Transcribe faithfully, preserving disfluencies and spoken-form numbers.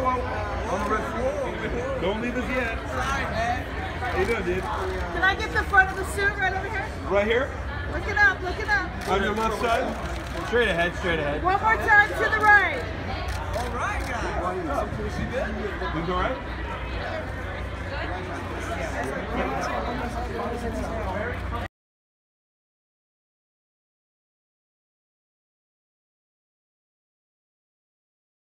whoa. On the red. Don't leave us yet. How you doing, dude? Can I get the front of the suit right over here? Right here? Look it up, look it up. On your left side? Straight ahead, straight ahead. One more time to the right. All right, guys. Is she good? You all right?